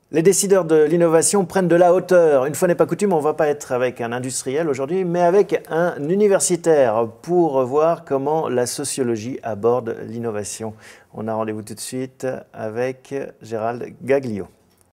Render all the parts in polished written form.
Les décideurs de l'innovation prennent de la hauteur. Une fois n'est pas coutume, on ne va pas être avec un industriel aujourd'hui, mais avec un universitaire pour voir comment la sociologie aborde l'innovation. On a rendez-vous tout de suite avec Gérald Gaglio.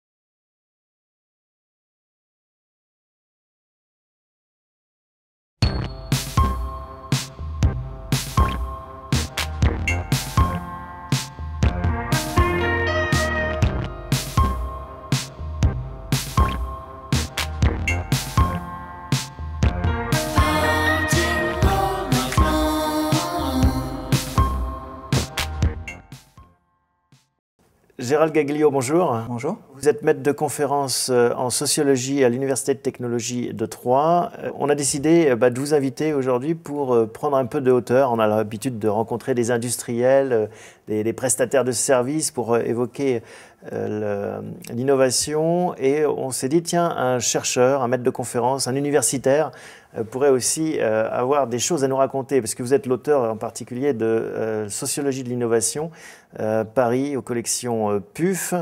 Gérald Gaglio, bonjour. Bonjour. Vous êtes maître de conférence en sociologie à l'Université de technologie de Troyes. On a décidé de vous inviter aujourd'hui pour prendre un peu de hauteur. On a l'habitude de rencontrer des industriels, des prestataires de services pour évoquer l'innovation. Et on s'est dit, tiens, un chercheur, un maître de conférence, un universitaire pourrait aussi avoir des choses à nous raconter, parce que vous êtes l'auteur en particulier de Sociologie de l'innovation, Paris, aux collections PUF.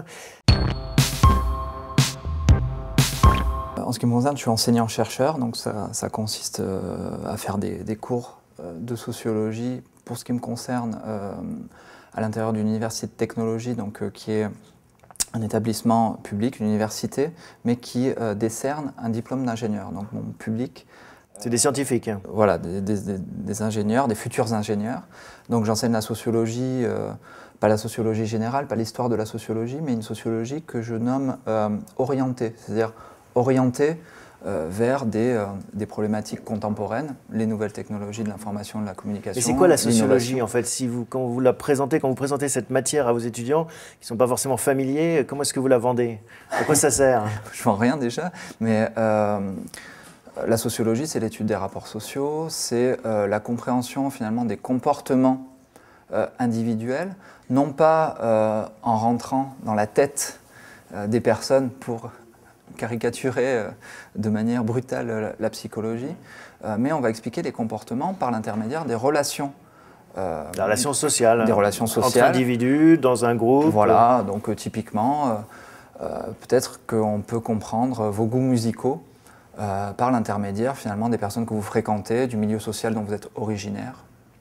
En ce qui me concerne, je suis enseignant-chercheur, donc ça consiste à faire des cours de sociologie, pour ce qui me concerne, à l'intérieur d'une université de technologie, donc, qui est un établissement public, une université, mais qui décerne un diplôme d'ingénieur. Donc mon public... C'est des scientifiques. Voilà, des ingénieurs, des futurs ingénieurs. Donc j'enseigne la sociologie, pas la sociologie générale, pas l'histoire de la sociologie, mais une sociologie que je nomme orientée, c'est-à-dire orientée vers des problématiques contemporaines, les nouvelles technologies de l'information et de la communication. Et c'est quoi la sociologie en fait? Quand vous présentez cette matière à vos étudiants qui ne sont pas forcément familiers, comment est-ce que vous la vendez? À quoi ça sert? Je vends rien déjà, mais la sociologie, c'est l'étude des rapports sociaux, c'est la compréhension finalement des comportements individuels, non pas en rentrant dans la tête des personnes pour caricaturer de manière brutale la psychologie, mais on va expliquer les comportements par l'intermédiaire des relations. La relation sociale. Des relations sociales. Entre individus, dans un groupe. Voilà, donc typiquement, peut-être qu'on peut comprendre vos goûts musicaux par l'intermédiaire finalement des personnes que vous fréquentez, du milieu social dont vous êtes originaire.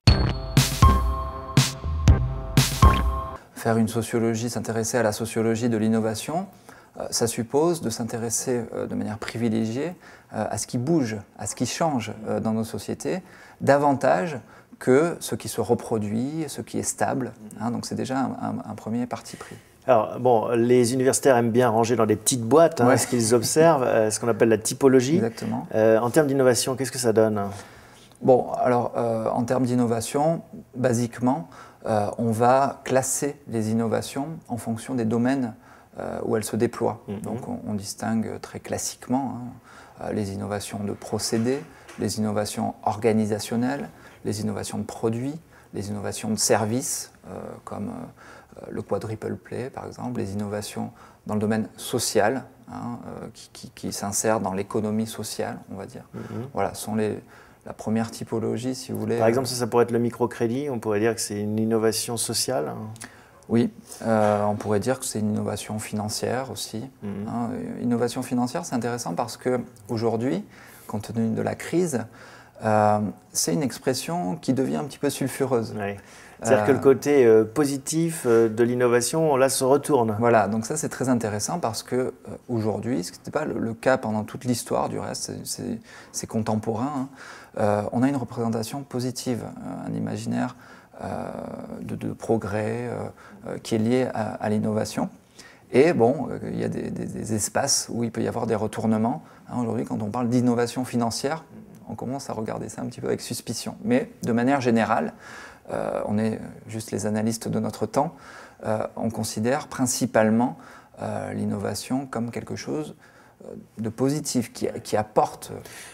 Faire une sociologie, s'intéresser à la sociologie de l'innovation, ça suppose de s'intéresser de manière privilégiée à ce qui bouge, à ce qui change dans nos sociétés, davantage que ce qui se reproduit, ce qui est stable. Hein, donc c'est déjà un premier parti pris. Alors, bon, les universitaires aiment bien ranger dans des petites boîtes ce qu'ils observent, ce qu'on appelle la typologie. Exactement. En termes d'innovation, qu'est-ce que ça donne? Bon, alors, en termes d'innovation, basiquement, on va classer les innovations en fonction des domaines où elles se déploient. Donc, on distingue très classiquement les innovations de procédés, les innovations organisationnelles, les innovations de produits, les innovations de services, comme le quadruple play, par exemple, les innovations dans le domaine social, qui s'insèrent dans l'économie sociale, on va dire. Voilà, sont la première typologie, si vous voulez. Par exemple, ça pourrait être le microcrédit, on pourrait dire que c'est une innovation sociale. Oui, on pourrait dire que c'est une innovation financière aussi. Innovation financière, c'est intéressant parce qu'aujourd'hui, compte tenu de la crise, c'est une expression qui devient un petit peu sulfureuse. Oui. C'est-à-dire que le côté positif de l'innovation, là, se retourne. Voilà, donc ça c'est très intéressant parce qu'aujourd'hui, ce qui n'était pas le cas pendant toute l'histoire, du reste, c'est contemporain, on a une représentation positive, un imaginaire de progrès qui est lié à l'innovation. Et bon, il y a des espaces où il peut y avoir des retournements. Aujourd'hui, quand on parle d'innovation financière, on commence à regarder ça un petit peu avec suspicion. Mais de manière générale, on est juste les analystes de notre temps, on considère principalement l'innovation comme quelque chose de positif, qui apporte.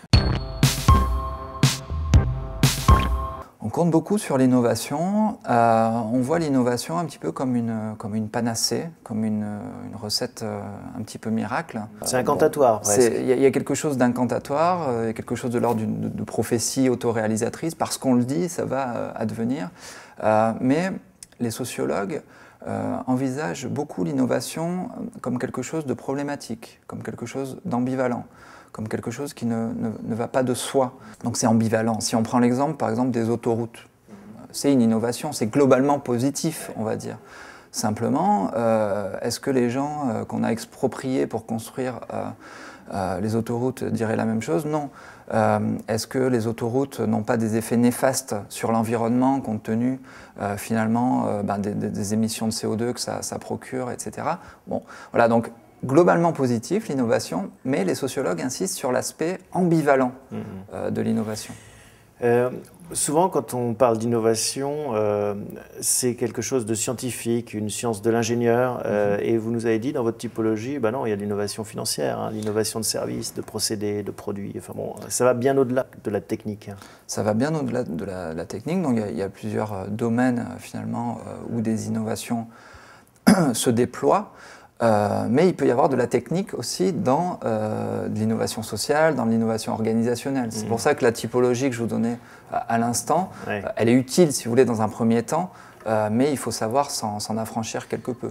On compte beaucoup sur l'innovation. On voit l'innovation un petit peu comme une panacée, comme une recette un petit peu miracle. C'est incantatoire, presque. Il y a quelque chose d'incantatoire, il y a quelque chose de l'ordre de prophétie autoréalisatrice. Parce qu'on le dit, ça va advenir. Mais les sociologues envisagent beaucoup l'innovation comme quelque chose de problématique, comme quelque chose d'ambivalent, comme quelque chose qui ne va pas de soi. Donc c'est ambivalent. Si on prend l'exemple, par exemple, des autoroutes, c'est une innovation, c'est globalement positif, on va dire. Simplement, est-ce que les gens qu'on a expropriés pour construire les autoroutes diraient la même chose? Non. Est-ce que les autoroutes n'ont pas des effets néfastes sur l'environnement compte tenu finalement des émissions de CO2 que ça procure, etc. Bon, voilà, donc globalement positif l'innovation, mais les sociologues insistent sur l'aspect ambivalent de l'innovation. Souvent, quand on parle d'innovation, c'est quelque chose de scientifique, une science de l'ingénieur. Et vous nous avez dit dans votre typologie, ben non, il y a de l'innovation financière, hein, l'innovation de services, de procédés, de produits. Enfin bon, ça va bien au-delà de la technique. Ça va bien au-delà de la technique. Donc il y a plusieurs domaines finalement où des innovations se déploient. Mais il peut y avoir de la technique aussi dans de l'innovation sociale, dans l'innovation organisationnelle. C'est pour ça que la typologie que je vous donnais à l'instant, elle est utile, si vous voulez, dans un premier temps, mais il faut savoir s'en affranchir quelque peu.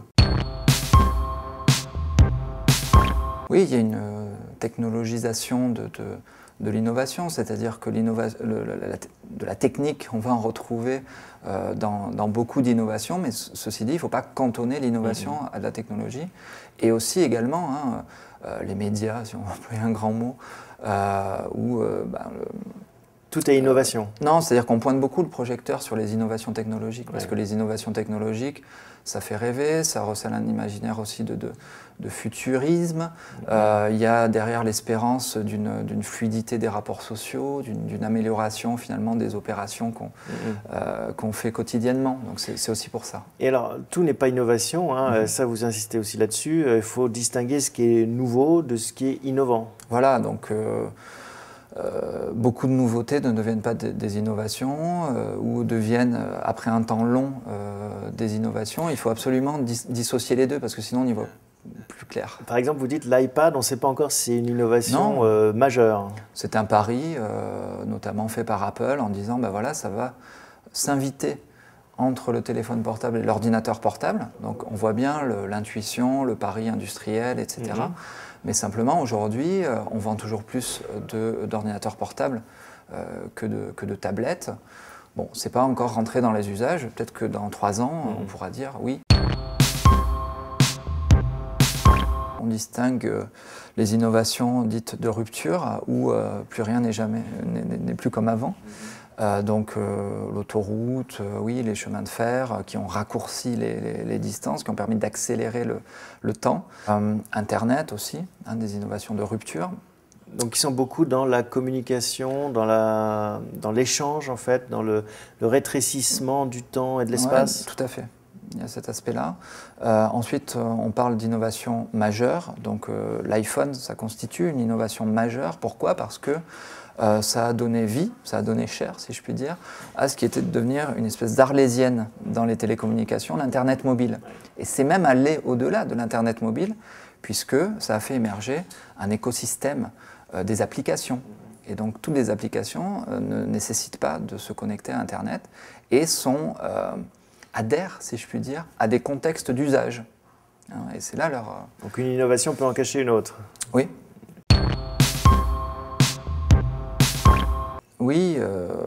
Oui, il y a une technologisation de l'innovation, c'est-à-dire que de la technique, on va en retrouver dans beaucoup d'innovations, mais ceci dit, il ne faut pas cantonner l'innovation à de la technologie. Et aussi également, les médias, si on va employer un grand mot, tout est innovation. Non, c'est-à-dire qu'on pointe beaucoup le projecteur sur les innovations technologiques, parce que les innovations technologiques, ça fait rêver, ça recèle un imaginaire aussi de futurisme. Il y a derrière l'espérance d'une fluidité des rapports sociaux, d'une amélioration finalement des opérations qu'on fait quotidiennement. Donc c'est aussi pour ça. Et alors, tout n'est pas innovation, hein, ça vous insistez aussi là-dessus. Il faut distinguer ce qui est nouveau de ce qui est innovant. Voilà, donc beaucoup de nouveautés ne deviennent pas des innovations ou deviennent, après un temps long, des innovations. Il faut absolument dissocier les deux parce que sinon on y voit plus clair. Par exemple, vous dites l'iPad, on ne sait pas encore si c'est une innovation majeure. C'est un pari, notamment fait par Apple, en disant ben voilà, ça va s'inviter entre le téléphone portable et l'ordinateur portable. Donc on voit bien l'intuition, le pari industriel, etc. Mais simplement, aujourd'hui, on vend toujours plus d'ordinateurs portables que de tablettes. Bon, ce n'est pas encore rentré dans les usages. Peut-être que dans 3 ans, on pourra dire oui. On distingue les innovations dites de rupture, où plus rien n'est plus comme avant. Donc l'autoroute, oui, les chemins de fer qui ont raccourci les distances, qui ont permis d'accélérer le temps. Internet aussi, des innovations de rupture. Donc ils sont beaucoup dans la communication, dans l'échange en fait, dans le rétrécissement du temps et de l'espace. Ouais, tout à fait. Il y a cet aspect-là. Ensuite, on parle d'innovation majeure. Donc l'iPhone, ça constitue une innovation majeure. Pourquoi? Parce que ça a donné vie, ça a donné chair, si je puis dire, à ce qui était de devenir une espèce d'arlésienne dans les télécommunications, l'Internet mobile. Et c'est même allé au-delà de l'Internet mobile, puisque ça a fait émerger un écosystème des applications. Et donc, toutes les applications ne nécessitent pas de se connecter à Internet et adhèrent, si je puis dire, à des contextes d'usage. Et c'est là leur... Donc, une innovation peut en cacher une autre. Oui. Oui,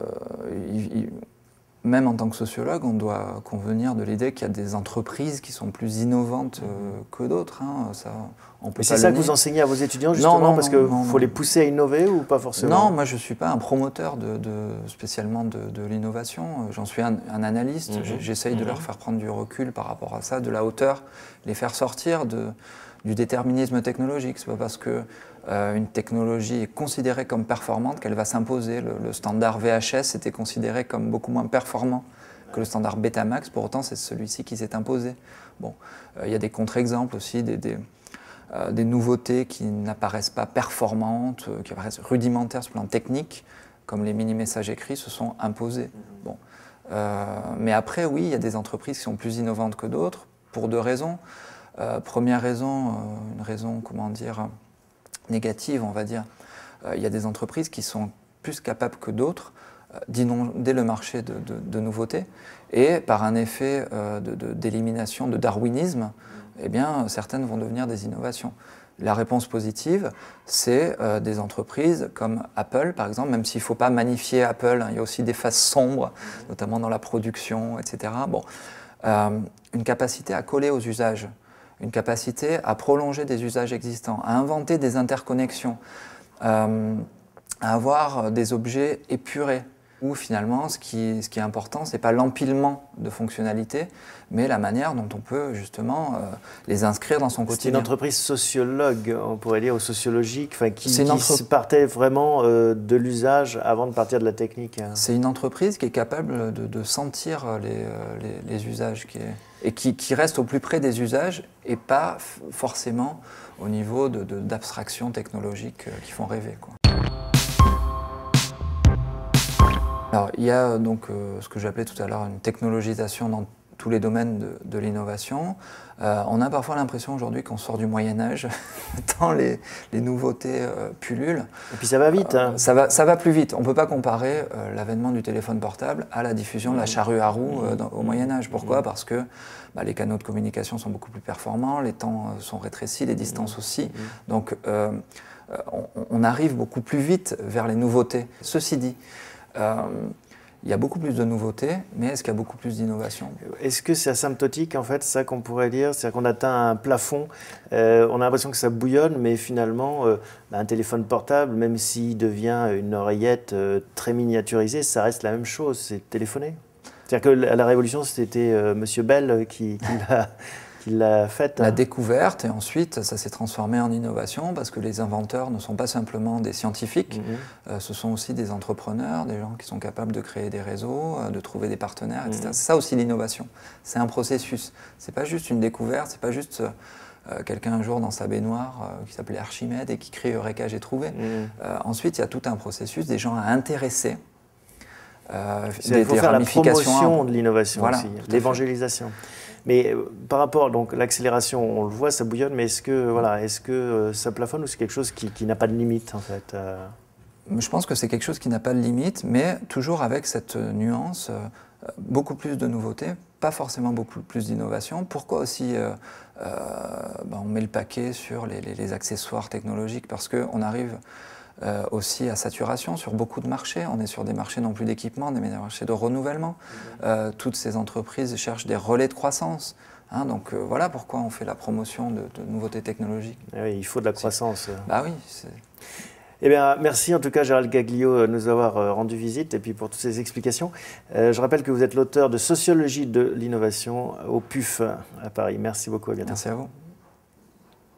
même en tant que sociologue, on doit convenir de l'idée qu'il y a des entreprises qui sont plus innovantes que d'autres. C'est ça que vous enseignez à vos étudiants, justement, parce qu'il faut les pousser à innover ou pas forcément? Non, moi je ne suis pas un promoteur spécialement de l'innovation. J'en suis un analyste. J'essaye de leur faire prendre du recul par rapport à ça, de la hauteur, les faire sortir du déterminisme technologique. Ce n'est pas parce que une technologie est considérée comme performante qu'elle va s'imposer. Le standard VHS était considéré comme beaucoup moins performant que le standard Betamax, pour autant c'est celui-ci qui s'est imposé. Bon, il y a des contre-exemples aussi, des nouveautés qui n'apparaissent pas performantes, qui apparaissent rudimentaires sur le plan technique, comme les mini-messages écrits se sont imposés. Bon. Mais après, oui, il y a des entreprises qui sont plus innovantes que d'autres, pour 2 raisons. Première raison, une raison, comment dire, négative, on va dire. Il y a des entreprises qui sont plus capables que d'autres d'inonder le marché de nouveautés, et par un effet d'élimination, de darwinisme, eh bien, certaines vont devenir des innovations. La réponse positive, c'est des entreprises comme Apple, par exemple, même s'il ne faut pas magnifier Apple, hein, il y a aussi des phases sombres, notamment dans la production, etc. Bon, une capacité à coller aux usages, une capacité à prolonger des usages existants, à inventer des interconnexions, à avoir des objets épurés, où finalement ce qui est important, ce n'est pas l'empilement de fonctionnalités, mais la manière dont on peut justement les inscrire dans son quotidien. C'est une entreprise sociologue, on pourrait dire, ou sociologique, enfin, qui partait vraiment de l'usage avant de partir de la technique. C'est une entreprise qui est capable de sentir les usages, et qui reste au plus près des usages, et pas forcément au niveau d'abstractions technologiques qui font rêver, quoi. Alors, il y a donc ce que j'appelais tout à l'heure une technologisation dans tous les domaines de l'innovation. On a parfois l'impression aujourd'hui qu'on sort du Moyen-Âge, tant les nouveautés pullulent. Et puis ça va vite. Hein. Ça va plus vite. On ne peut pas comparer l'avènement du téléphone portable à la diffusion de la charrue à roues au Moyen-Âge. Pourquoi? Parce que les canaux de communication sont beaucoup plus performants, les temps sont rétrécis, les distances aussi. Donc on arrive beaucoup plus vite vers les nouveautés. Ceci dit, il y a beaucoup plus de nouveautés, mais est-ce qu'il y a beaucoup plus d'innovation? Est-ce que c'est asymptotique, en fait, ça qu'on pourrait dire? C'est-à-dire qu'on atteint un plafond, on a l'impression que ça bouillonne, mais finalement, un téléphone portable, même s'il devient une oreillette très miniaturisée, ça reste la même chose, c'est téléphoner. C'est-à-dire que la révolution, c'était Monsieur Bell qui l'a faite. La découverte, et ensuite ça s'est transformé en innovation, parce que les inventeurs ne sont pas simplement des scientifiques, ce sont aussi des entrepreneurs, des gens qui sont capables de créer des réseaux, de trouver des partenaires, etc. C'est ça aussi l'innovation, c'est un processus, c'est pas juste une découverte, c'est pas juste quelqu'un un jour dans sa baignoire qui s'appelait Archimède et qui crie Eureka, j'ai trouvé. Ensuite il y a tout un processus, des gens à intéresser, il faut faire la promotion de l'innovation, voilà, aussi, l'évangélisation. Mais par rapport, donc l'accélération, on le voit, ça bouillonne, mais est-ce que ça plafonne ou c'est quelque chose qui n'a pas de limite, en fait? Je pense que c'est quelque chose qui n'a pas de limite, mais toujours avec cette nuance, beaucoup plus de nouveautés, pas forcément beaucoup plus d'innovation. Pourquoi aussi on met le paquet sur les accessoires technologiques? Parce qu'on arrive aussi à saturation sur beaucoup de marchés. On est sur des marchés non plus d'équipement, mais des marchés de renouvellement. Toutes ces entreprises cherchent des relais de croissance. Hein, donc voilà pourquoi on fait la promotion de nouveautés technologiques. Oui, il faut de la croissance. Bah oui. Eh bien, merci en tout cas Gérald Gaglio de nous avoir rendu visite et puis pour toutes ces explications. Je rappelle que vous êtes l'auteur de Sociologie de l'innovation au PUF à Paris. Merci beaucoup, à bientôt. Merci à vous.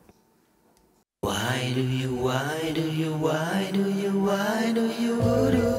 Why do you